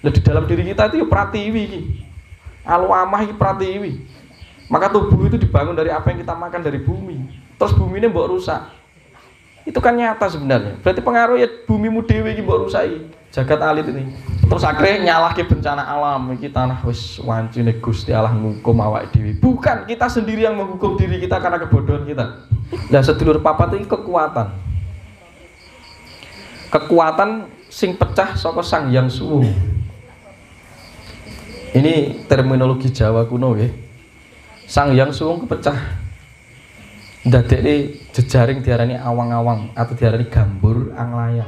Lah di dalam diri kita itu ya pratiwi iki. Alwamah iki pratiwi. Maka tubuh itu dibangun dari apa yang kita makan dari bumi. Terus bumi ini mbok rusak. Itu kan nyata sebenarnya. Berarti pengaruh ya bumimu dhewe iki mbok rusaki. Jagat alit ini. Terus akhirnya nyalahke bencana alam iki tanah wis wancine Gusti Allah ngukum awake dhewe. Bukan kita sendiri yang menghukum diri kita karena kebodohan kita. Lah sedulur papat iki kekuatan. Kekuatan sing pecah saka Sang Hyang Suwung. Ini terminologi Jawa kuno nggih. Sang Hyang Suwung kepecah. Ndadekne jejaring diarani awang-awang atau diarani gambur anglayang.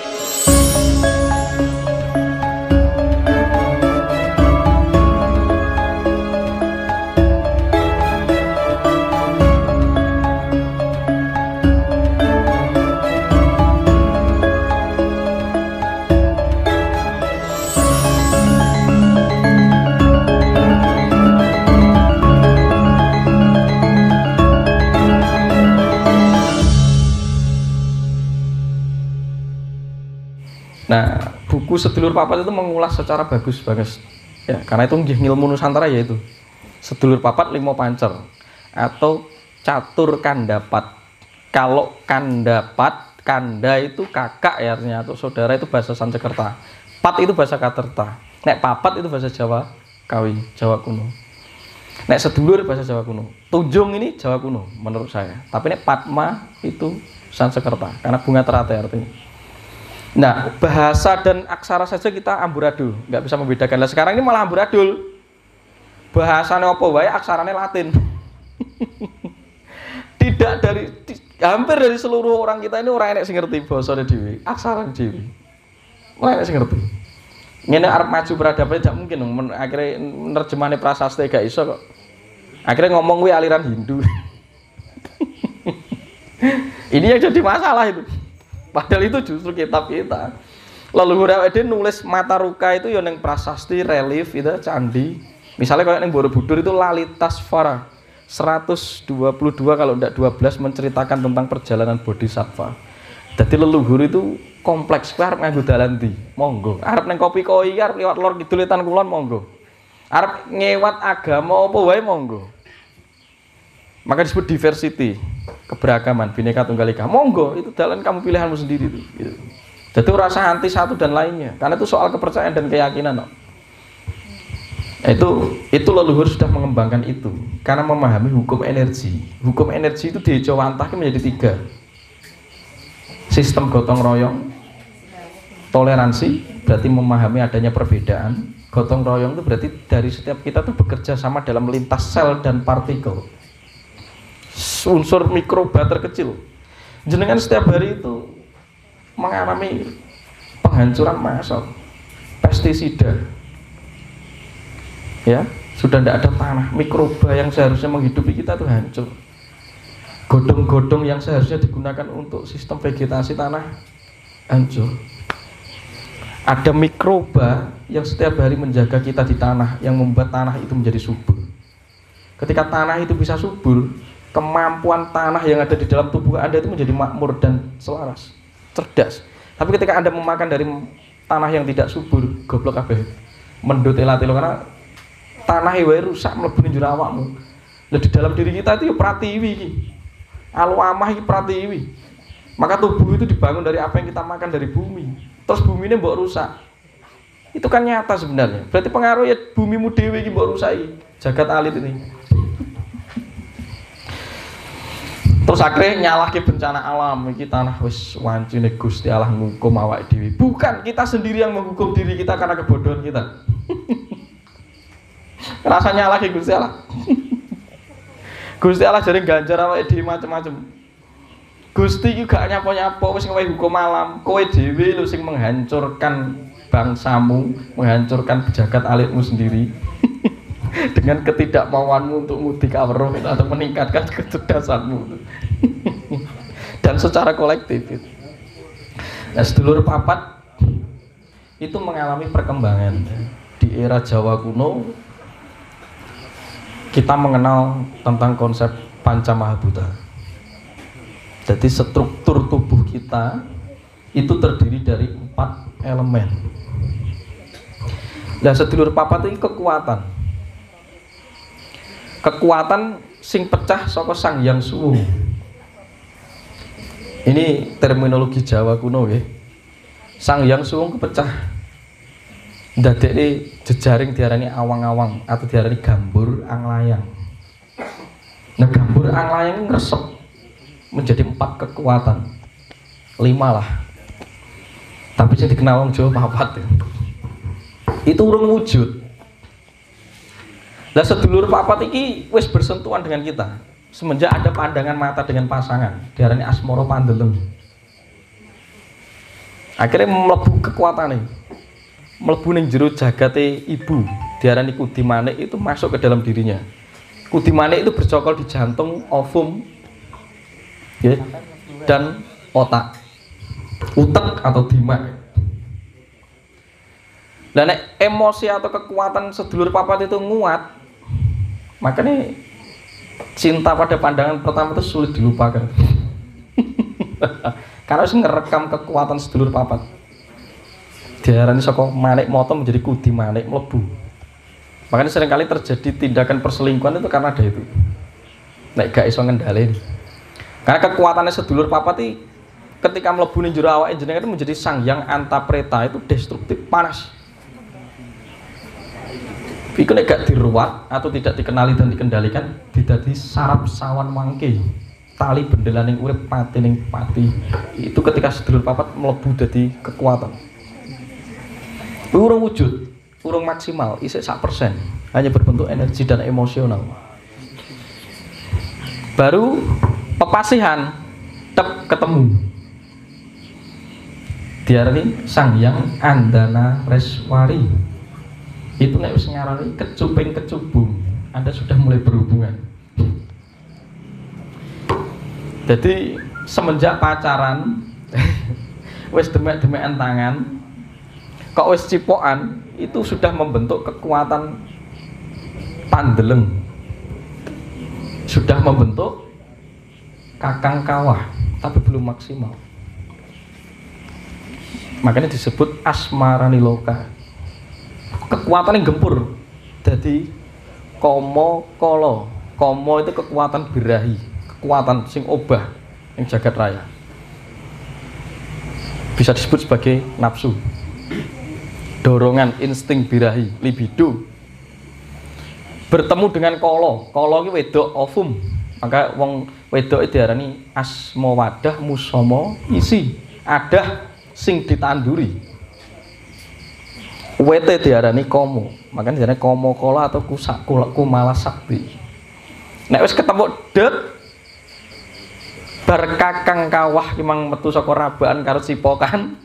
Nah, buku Sedulur Papat itu mengulas secara bagus banget. Ya, karena itu ilmu Nusantara yaitu Sedulur Papat Limo Pancer atau Catur Kandapat. Kalau Kandapat, Kanda itu kakak ya artinya, atau saudara itu bahasa Sansekerta. Pat itu bahasa Katerta. Nek Papat itu bahasa Jawa Kawi, Jawa kuno. Nek sedulur bahasa Jawa kuno. Tunjung ini Jawa kuno menurut saya. Tapi nek Padma itu Sansekerta karena bunga teratai artinya. Nah, bahasa dan aksara saja kita amburadul, nggak bisa membedakan. Nah, sekarang ini malah amburadul. Bahasanya apa wae, aksaranya Latin. Tidak hampir dari seluruh orang kita ini orang enek sing ngerti bahasa dhewe, aksara dhewe. Ora enek sing ngerti. Ngene arep maju peradaban tidak mungkin dong. Akhirnya nerjemahane prasasti gak iso kok. Akhirnya ngomong kuwi aliran Hindu. Ini yang jadi masalah itu. Padahal itu justru kitab kita. Leluhur awake dhewe nulis Mataruka itu ya ning prasasti, relief itu candi. Misalnya kalau ning Borobudur itu Lalitasvara 122 kalau tidak 12 menceritakan tentang perjalanan Bodhisattva. Jadi leluhur itu kompleks. Kowe arep nganggo dalan ndi? Monggo. Arep ning Kopi Koi arep liwat lor kidul Wetan Kulon monggo. Arep ngewat agama apa wae monggo. Maka disebut diversity, keberagaman, Bhinneka Tunggal Ika. Monggo, itu jalan kamu pilihanmu sendiri itu. Gitu. Jadi rasa anti satu dan lainnya, karena itu soal kepercayaan dan keyakinan. No. Itu leluhur sudah mengembangkan itu, karena memahami hukum energi. Hukum energi itu dijawantahkan menjadi 3. Sistem gotong royong, toleransi, berarti memahami adanya perbedaan. Gotong royong itu berarti dari setiap kita tuh bekerja sama dalam lintas sel dan partikel. Unsur mikroba terkecil. Jenengan setiap hari itu mengalami penghancuran massal, pestisida. Ya, sudah tidak ada tanah, mikroba yang seharusnya menghidupi kita itu hancur. Godong-godong yang seharusnya digunakan untuk sistem vegetasi tanah hancur. Ada mikroba yang setiap hari menjaga kita di tanah, yang membuat tanah itu menjadi subur. Ketika tanah itu bisa subur, kemampuan tanah yang ada di dalam tubuh Anda itu menjadi makmur dan selaras, cerdas. Tapi ketika Anda memakan dari tanah yang tidak subur, goblok kabeh. Mendut elatelo karena tanah wae rusak mlebu ning jero awakmu. Lah di dalam diri kita itu ya pratiwi iki. Alwamah iki pratiwi. Maka tubuh itu dibangun dari apa yang kita makan dari bumi. Terus bumi ini mbok rusak. Itu kan nyata sebenarnya. Berarti pengaruh ya bumimu dhewe iki mbok rusaki. Jagat alit ini. Terus akhirnya nyalahke bencana alam iki tanah wis wancine Gusti Allah ngukum awake dhewe. Bukan kita sendiri yang menghukum diri kita karena kebodohan kita. Rasanya nyalahke Gusti Allah. Gusti Allah jadi ganjar awake dhewe macam-macam. Gusti iki gak nyapa-nyapa wis ngewehi hukum alam. Kowe dhewe lho sing menghancurkan bangsamu, menghancurkan jagat alitmu sendiri. Dengan ketidakmauanmu untuk mudik awruh atau meningkatkan kecerdasanmu dan secara kolektif itu. Nah, sedulur papat itu mengalami perkembangan di era Jawa kuno. Kita mengenal tentang konsep Pancamahabhuta. Jadi struktur tubuh kita itu terdiri dari 4 elemen. Lah sedulur papat iki kekuatan. Kekuatan sing pecah saka Sang Hyang Suwung. Ini terminologi Jawa kuno nggih. Sang Hyang Suwung kepecah. Ndadekne jejaring diarani awang-awang atau diarani gambur anglayang. Nah, gambur anglayang ngresep menjadi 4 kekuatan. 5 lah. Tapi sing dikenal wong Jawa papat ya. Itu urung wujud. Lah sedulur papat iki wis bersentuhan dengan kita semenjak ada pandangan mata dengan pasangan, diarani asmara pandeleng. Akhirnya mlebu kekuatane. Mlebu ning jero jagate ibu, diarani kudi manik itu masuk ke dalam dirinya. Kudi manik itu bercokol di jantung, ovum, ya, dan otak, utek atau dimak. Dan nek emosi atau kekuatan sedulur papat itu nguat, makanya cinta pada pandangan pertama itu sulit dilupakan. Karena harus ngerekam kekuatan sedulur papat. Diarani saka manik moto menjadi kudi manik mlebu. Makanya seringkali terjadi tindakan perselingkuhan itu karena ada itu. Nek gak iso ngendhaleni. Karena kekuatannya sedulur papat iki ketika mlebu ning jero awake jenengan itu menjadi sang yang antapreta, itu destruktif, panas. Iku nek gak diruat atau tidak dikenali dan dikendalikan, didadi sarap sawan mangke. Tali bendelaning urip pati ning pati. Itu ketika sedulur papat mlebu dadi kekuatan. Urung wujud, urung maksimal, isih 1%, hanya berbentuk energi dan emosional. Baru pepasihan, tep ketemu. Diarani Sang Hyang Andana Reswari. Itu nek wis ngarani kecuping kecubung, Anda sudah mulai berhubungan. Jadi semenjak pacaran, wis demek-demekan tangan, kok wis cipokan, itu sudah membentuk kekuatan pandeleng, sudah membentuk kakang kawah, tapi belum maksimal. Makanya disebut asmarani loka. Kekuatan yang gempur. Jadi komo kolo. Komo itu kekuatan birahi, kekuatan sing obah yang jagat raya. Bisa disebut sebagai nafsu, dorongan, insting birahi, libido. Bertemu dengan kolo. Kolo iki wedok ovum. Maka wong wedok itu diarani asma wadah musama isi. Adah sing ditanduri. Wete diarani komo. Makanya diarani komo kolo atau kumala sakti. Nek wis ketemu det bar kakang kawah ki mang metu saka rabaan karo cipokan,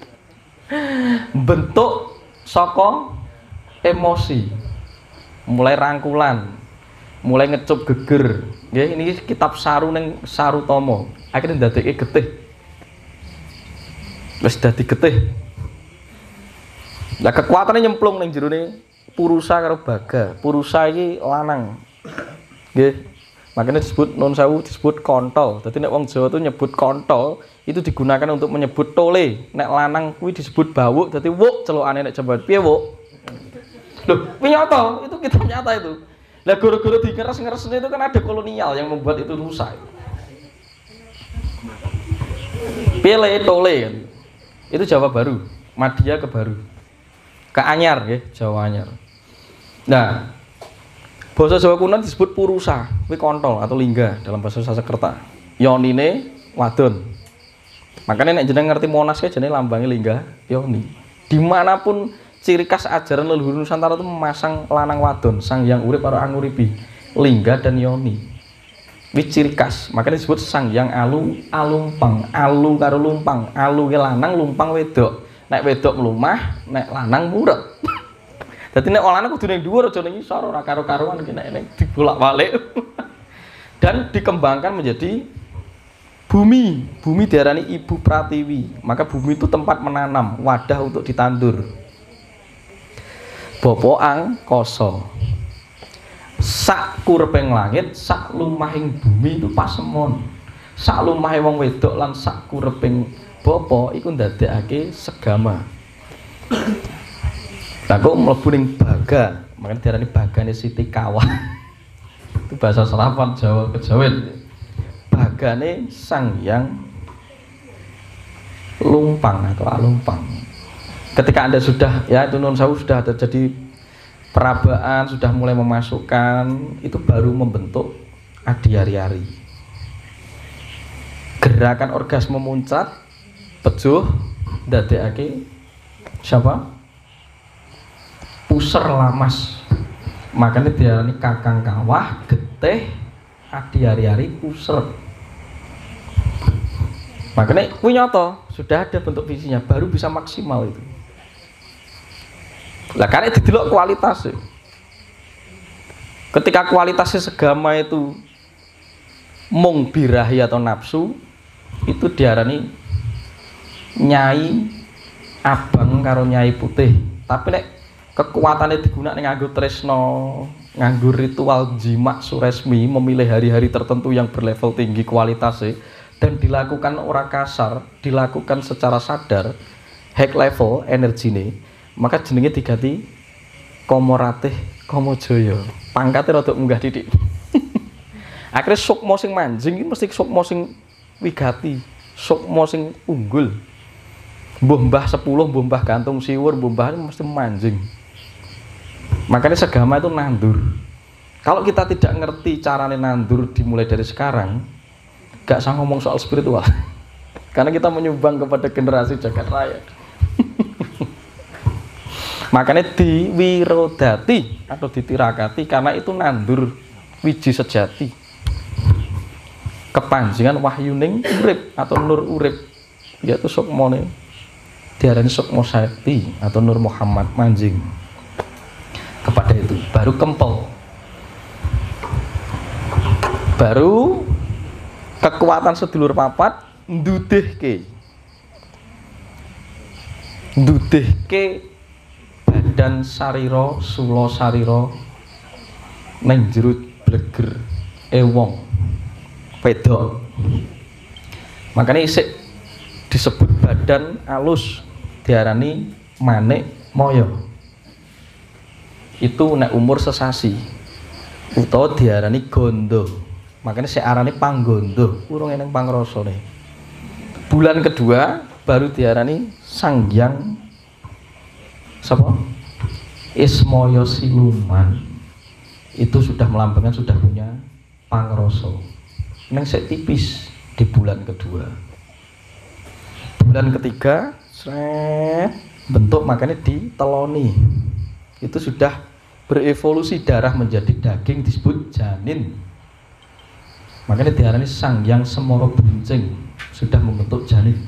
bentuk saka emosi, mulai rangkulan, mulai ngecup geger. Nggih, ini kitab saru ning Sarutama. Akhirnya ndadekake getih. Wis dadi getih. Lah kekuatane nyemplung ning jerone purusa karo baga. Purusa iki lanang. Nggih. Makanya disebut non sewu disebut kontol. Jadi nek wong Jawa itu nyebut kontol itu digunakan untuk menyebut tole. Nek lanang kuwi disebut bawuk. Jadi wuk celukane nek Jawa. Piye wuk? Loh, nyata, itu kitab nyata itu. Lah guru-guru dikeres-ngeresne itu kan ada kolonial yang membuat itu rusak. Pile tole kan. Itu Jawa Baru, Madya ke Baru. Ke Anyar nggih, Jawa Anyar. Nah, bahasa Jawa kuno disebut purusa, kuwi kontol atau lingga dalam bahasa Sanskerta. Yonine wadon. Makanya nek jeneng ngerti Monas ya jenenge lambange lingga yoni. Dimanapun ciri khas ajaran leluhur Nusantara itu memasang lanang wadon, sang yang urip karo anguripi, lingga dan yoni. Kuwi ciri khas. Makanya disebut sang yang alu alumpang, alu karo lumpang. Alu ke lanang, lumpang wedok. Nek wedok mlumah, nek lanang murep. Dadi nek lanang kudu ning dhuwur aja ning isor ora karo-karuan iki nek dibolak-balik. Dan dikembangkan menjadi bumi. Bumi diarani ibu pratiwi. Maka bumi itu tempat menanam, wadah untuk ditandur. Bopoang koso. Sak kureping langit, sak lumahing bumi itu pasemon. Sak lumahe wong wedok lan sak kureping bapa iku ndadekake segama. Lah kok mlebu ning baga, makanya diarani bagane Siti Kawah. Itu bahasa Serapan Jawa Kejawen. Bagane Sang Hyang Lumpang atau Alumpang. Ketika Anda sudah, ya itu Nun Sewu, sudah terjadi perabaan, sudah mulai memasukkan, itu baru membentuk Adiari-ari. Gerakan orgasme muncat, pejuh, ndadekake siapa? Puser lamas. Makanya diarani Kakang Kawah, Getih, Adiari-ari, Puser. Makanya nyata sudah ada bentuk visinya, baru bisa maksimal itu. Lah karena didelok kualitasnya. Ketika kualitasnya segama itu mung birahi atau nafsu, itu diarani nyai abang karo nyai putih. Tapi nek kekuatannya digunakan nganggo tresno, nganggo ritual jima suresmi, memilih hari-hari tertentu yang berlevel tinggi kualitasnya, dan dilakukan ora kasar, dilakukan secara sadar, high level energi ini, maka jenenge diganti Komoratih Komojoyo. Pangkatnya rada munggah didik. Akhirnya sukma sing manjing ini mesti sukma sing wigati, sukma sing unggul. Mbuh mbah 10, mbuh mbah gantung siwur, mbuh mbah mesti manjing. Makanya segama itu nandur. Kalau kita tidak ngerti caranya nandur dimulai dari sekarang, gak usah ngomong soal spiritual. Karena kita menyumbang kepada generasi jagat raya. Makanya diwirodati atau ditirakati, karena itu nandur wiji sejati. Kepanjingan wahyuning urip atau nur urip, yaitu sukmone diarani sukmo sakti atau Nur Muhammad manjing kepada itu, baru kempel, baru kekuatan sedulur papat ndudihke badan sarira sula sarira neng jero bleger wong wedok. Makanya isik disebut badan alus diarani manik moyo. Itu nek umur sesasi utawa diarani gondo. Makanya searani panggondo, urung eneng pangrasane. Bulan kedua baru diarani Sang Hyang sapa? Ismaya Siluman. Itu sudah melambangkan sudah punya pangrasa. Neng sek tipis di bulan kedua. Bulan ketiga bentuk makanya diteloni, itu sudah berevolusi darah menjadi daging, disebut janin. Makanya diarani Sang Hyang Semoro Buncing, sudah membentuk janin.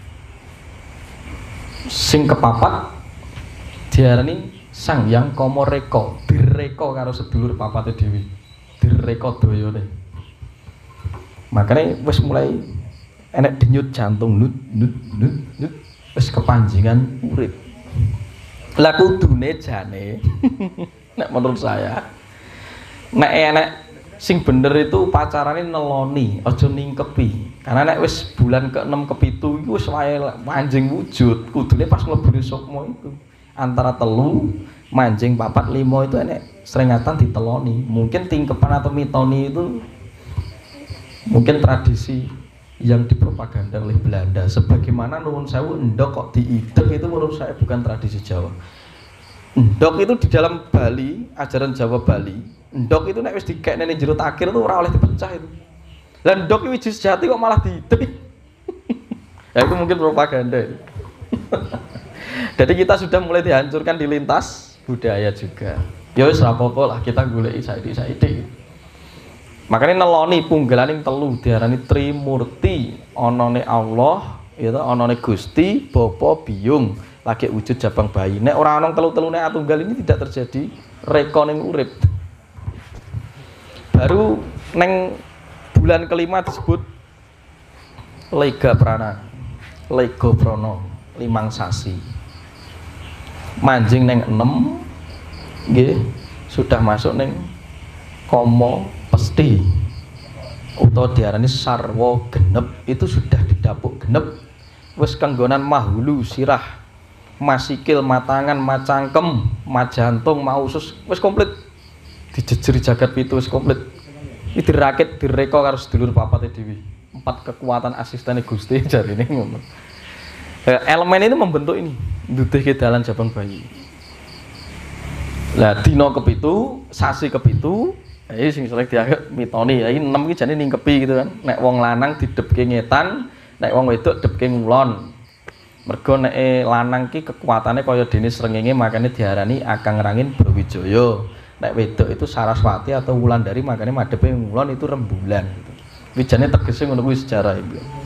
Sing kepapat diarani Sang Hyang Komoreko, direko karo sedulur papate dhewe, direko doyone. Makanya wis mulai enek denyut jantung, nut wis kepanjingan urip. Lah kudune jane nek menurut saya nek enek sing bener itu pacarane neloni, aja ningkepi. Karena nek wis bulan ke-6 ke-7 iku wis wae manjing wujud, kudune pas mlebu sukma itu. Antara telu manjing 4 5 itu enek seringatan diteloni. Mungkin tingkepan atau mitoni itu mungkin tradisi yang dipropaganda oleh Belanda. Sebagaimana Nuwun Sewu endok kok diidek, itu menurut saya bukan tradisi Jawa. Endok itu di dalam Bali, ajaran Jawa Bali, endok itu nek wis dikekne ning jero takir itu ora oleh dipecah itu. Lah endok iki wiji sejati kok malah diidek. Ya itu mungkin propaganda. Jadi kita sudah mulai dihancurkan di lintas budaya juga. Ya wis ora apa-apa lah, kita goleki saiki-saiki. Makanya neloni punggalaning telu diarani Trimurti, onone Allah, itu onone Gusti, Bapa Biyung, lagi wujud jabang bayi. Nek ora ana telu-telune atunggal ini tidak terjadi reka ning urip. Baru neng bulan kelima disebut Lega Prana, Lega Prana, 5 sasi. Manjing neng 6 nggih sudah masuk neng Komo Pesti utawa diarani sarwa genep, itu sudah didapuk genep, wis kanggonan mahulu sirah masikil, matangan, macangkem, majantung, mausus, wis komplit. Dijejeri jagat pitu wis komplit. Iki dirakit, direka karo sedulur papate dhewe. 4 kekuatan asistene Gusti jarine ngono. Elemen ini membentuk ini, ndudihke dalan jabang bayi. Lah dina kepitu, sasi kepitu, iki sing sering dianggap mitoni. Iki 6 iki jane ningkepi gitu kan. Nek wong lanang didepke ngetan, nek wong wedok depke ngulon. Mergo nek lanang ki kekuatane kaya dene srengenge makane diarani Akang Rangin Brawijaya. Nek wedok itu Saraswati atau Wulandari makanya madepe ngulon itu rembulan gitu. Wijane tegese ngono kuwi sejarah itu.